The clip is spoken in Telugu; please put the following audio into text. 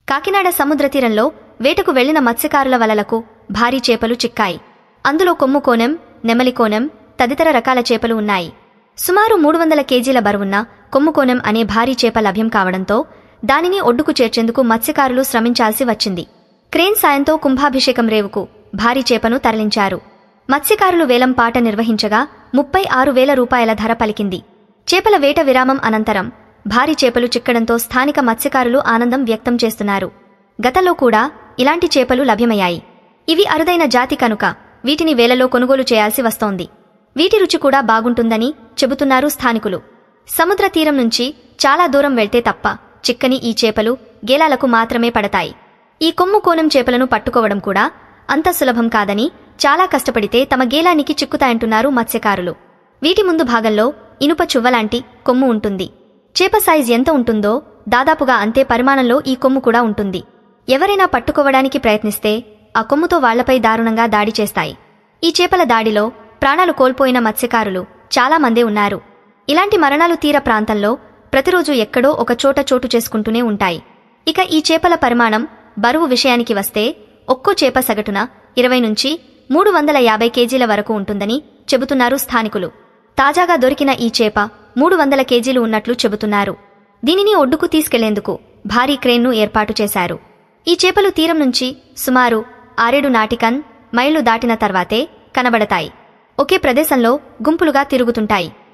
కాకినాడ సముద్ర తీరంలో వేటకు వెళ్లిన మత్స్యకారుల వలలకు భారీ చేపలు చిక్కాయి. అందులో కొమ్ము కోనెం, నెమలి కోనెం తదితర రకాల చేపలు ఉన్నాయి. సుమారు 300 కేజీల బరువున్న కొమ్ము కోనెం అనే భారీ చేప లభ్యం కావడంతో దానిని ఒడ్డుకు చేర్చేందుకు మత్స్యకారులు శ్రమించాల్సి వచ్చింది. క్రేన్ సాయంతో కుంభాభిషేకం రేవుకు భారీ చేపను తరలించారు. మత్స్యకారులు వేలం పాట నిర్వహించగా 36,000 రూపాయల ధర పలికింది. చేపల వేట విరామం అనంతరం భారీ చేపలు చిక్కడంతో స్థానిక మత్స్యకారులు ఆనందం వ్యక్తం చేస్తున్నారు. గతంలో కూడా ఇలాంటి చేపలు లభ్యమయ్యాయి. ఇవి అరుదైన జాతి కనుక వీటిని వేలలో కొనుగోలు చేయాల్సి వస్తోంది. వీటి రుచి కూడా బాగుంటుందని చెబుతున్నారు స్థానికులు. సముద్ర తీరం నుంచి చాలా దూరం వెళ్తే తప్ప చిక్కని ఈ చేపలు గేలాలకు మాత్రమే పడతాయి. ఈ కొమ్ము కోనం చేపలను పట్టుకోవడం కూడా అంత సులభం కాదని, చాలా కష్టపడితే తమ గేలానికి చిక్కుతాయంటున్నారు మత్స్యకారులు. వీటి ముందు భాగంలో ఇనుప చువ్వలాంటి కొమ్ము ఉంటుంది. చేప సైజ్ ఎంత ఉంటుందో దాదాపుగా అంతే పరిమాణంలో ఈ కొమ్ము కూడా ఉంటుంది. ఎవరైనా పట్టుకోవడానికి ప్రయత్నిస్తే ఆ కొమ్ముతో వాళ్లపై దారుణంగా దాడి చేస్తాయి. ఈ చేపల దాడిలో ప్రాణాలు కోల్పోయిన మత్స్యకారులు చాలా మందే ఉన్నారు. ఇలాంటి మరణాలు తీర ప్రాంతంలో ప్రతిరోజు ఎక్కడో ఒక చోట చోటు చేసుకుంటూనే ఉంటాయి. ఇక ఈ చేపల పరిమాణం, బరువు విషయానికి వస్తే ఒక్కో చేప సగటున 20 నుంచి 350 కేజీల వరకు ఉంటుందని చెబుతున్నారు స్థానికులు. తాజాగా దొరికిన ఈ చేప 300 కేజీలు ఉన్నట్లు చెబుతున్నారు. దీనిని ఒడ్డుకు తీసుకెళ్లేందుకు భారీ క్రేన్ను ఏర్పాటు చేశారు. ఈ చేపలు తీరం నుంచి సుమారు 6-7 నాటికన్ మైళ్లు దాటిన తర్వాతే కనబడతాయి. ఒకే ప్రదేశంలో గుంపులుగా తిరుగుతుంటాయి.